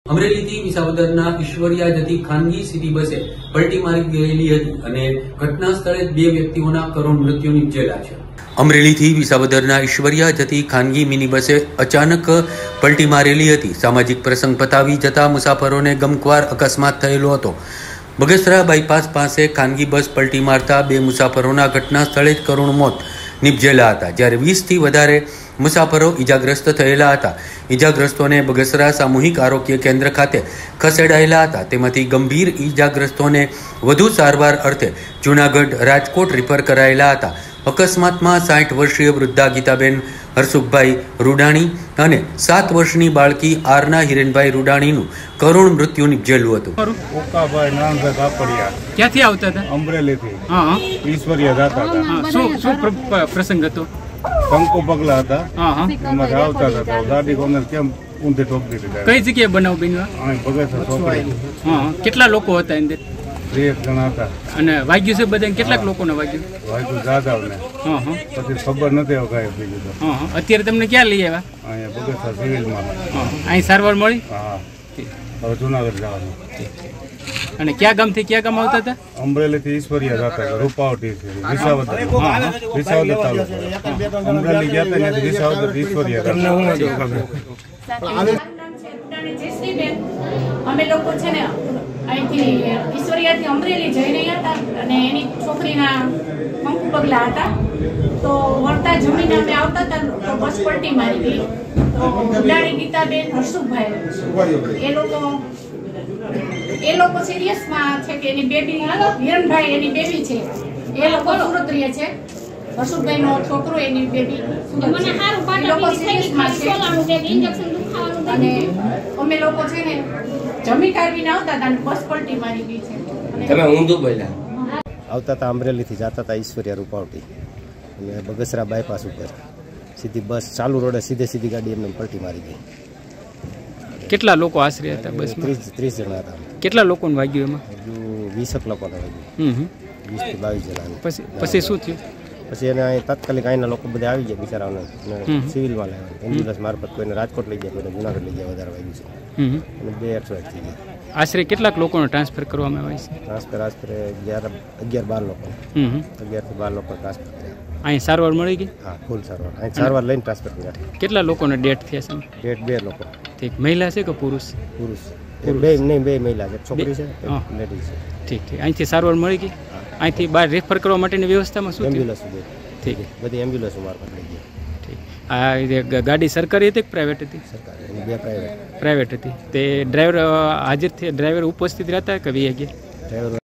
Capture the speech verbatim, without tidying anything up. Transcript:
અમરેલીથી વિસાવદરના ઈશ્વરિયા જતી ખાનગી સિટી બસે પલટી મારી ગયેલી હતી અને ઘટના સ્થળે બે વ્યક્તિઓના કરુણ મૃત્યુ નિપજેલા છે। અમરેલીથી વિસાવદરના ઈશ્વરિયા જતી ખાનગી મિની બસે અચાનક પલટી મારેલી હતી। સામાજિક પ્રસંગ પતાવી જતા મુસાફરોને ગમખ્વાર અકસ્માત થયેલો હતો। બગસરા બાયપાસ પાસે ખાનગી બસ પલટી મારતા બે મુસાફરોના ઘટના સ્થળે જ કરુણ મોત નિપજેલા હતા, જ્યારે વીસ થી વધારે મુસાફરો ઈજાગ્રસ્ત થયેલા હતા। ઈજાગ્રસ્તોને બગસરા સામૂહિક આરોગ્ય કેન્દ્ર ખાતે ખસેડાયેલા હતા। તેમાંથી ગંભીર ઈજાગ્રસ્તોને વધુ સારવાર અર્થે જૂનાગઢ, રાજકોટ રિફર કરાયેલા હતા। અકસ્માતમાં સાઠ વર્ષીય વૃદ્ધા ગીતાબેન હરસુખભાઈ રૂડાણી અને સાત વર્ષની બાળકી આરના હિરેનભાઈ રૂડાણીનું કરુણ મૃત્યુ નિપજેલું હતું। ઓકાભાઈ નાનભાઈ કાપડિયા ક્યાંથી આવતા હતા? અમરેલીથી હા ઈશ્વરિયા જતા હતા। હા શું શું પ્ર- પ્રસંગ હતો? કંકુ પગલા હતા, હા હા એમાં આવતા હતા તો ગાડી કોને કેમ ઊંધી ઠોકી દીધી। કઈ જગ્યાએ બનાવ બન્યો? અહીં બગસરા છોકરી હા કેટલા લોકો હતા અંદર? બે એક જણા હતા અને વાગ્યું છે બધાને? કેટલાક લોકોને વાગ્યું? વાયુ જાદવને હા હા પછી ખબર નથી હવે કાંઈ બીજું તો। હા હા અત્યારે તમને ક્યાં લઈ આવ્યા? અહીંયા બગસરા સિવિલમાં। હા અહીં સારવાર મળી? હા હવે જુનાગઢ જવાનું। અને કયા ગામથી કયા ગામ આવતા હતા? અમરેલીથી ઈશ્વરિયા જતા હતા, રૂપાવટી વિસાવદર વિસાવદર તાલુકો। અમરેલી ગયા હતા ત્યાંથી વિસાવદર ઈશ્વરિયા અમે લોકો છે ને અહીંથી ઈશ્વરિયાથી અમરેલી જઈ રહ્યા હતા અને એની છોકરીના કંકુ પગલા હતા, તો વળતા જમીને અમે આવતા હતા તો બસ પલટી મારી ગઈ। તો ઉડાણી ગીતાબેન હરસુખભાઈ એ લોકો એ લોકો સિરિયસમાં છે કે એની બેબી હિરણભાઈ એની બેબી છે, એ લોકો સુરત રહે છે। હરસુખભાઈ નો છોકરો એની બેબી સુરત છે, એ લોકો સિરિયસમાં છે અને અમે લોકો છે ને જમી કાઢીને આવતા હતા અને બસ પલટી મારી ગઈ છે। તમે ઊંધું બોલ્યા? આવતા હતા અમરેલીથી જતા હતા ઈશ્વરિયા રૂપાવટી અને બગસરા બાયપાસ ઉપર સીધી બસ ચાલુ રોડે સીધે સીધી ગાડી એમને પલટી મારી ગઈ। કેટલા લોકો આશરે હતા બસમાં? ત્રીસ ત્રીસ જણા હતા। કેટલા લોકોને વાગ્યું એમાં? હજુ વીસક લોકોને વાગ્યું, હમ હમ વીસ થી બાવીસ જણા। પછી પછી શું થયું? પછી એને અહીં તાત્કાલિક અહીંના લોકો બધા આવી ગયા બિચારાઓને સિવિલમાં લાવ્યા, એમ્બ્યુલન્સ મારફત કોઈને રાજકોટ લઈ ગયા, કોઈને જુનાગઢ લઈ ગયા, વધારે વાગ્યું છે હમ અને બે એક્સપાયર થઈ ગયા। આશરે કેટલાક લોકોને ટ્રાન્સફર કરવામાં આવે છે? ટ્રાન્સફર આશરે અગિયાર અગિયાર બાર લોકો હમ અગિયાર થી બાર લોકો ટ્રાન્સફર કર્યા। અહીં સારવાર મળી ગઈ? હા ફૂલ સારવાર, અહીં સારવાર લઈને ટ્રાન્સફર કર્યા। કેટલા લોકોને ડેથ થયા છે? ડેટ બે લોકો, ઠીક। મહિલા છે કે પુરુષ? પુરુષ બે નહીં, બે મહિલા છે, છોકરી છે લેડીઝ છે। ઠીક ઠીક અહીંથી સારવાર મળી ગઈ? અહીંથી બહાર રેફર કરવા માટેની વ્યવસ્થામાં શું થયું? એમ્બ્યુલન્સ ઉભી, ઠીક બધી એમ્બ્યુલન્સ મારફત લઈ ગયા। ઠીક। આ ગાડી સરકારી હતી કે પ્રાઇવેટ હતી? સરકારી અને બે પ્રાઇવેટ। પ્રાઇવેટ હતી। તે ડ્રાઈવર હાજર થી ડ્રાઈવર ઉપસ્થિત રહેતા કે વી ગયા? ડ્રાઈવર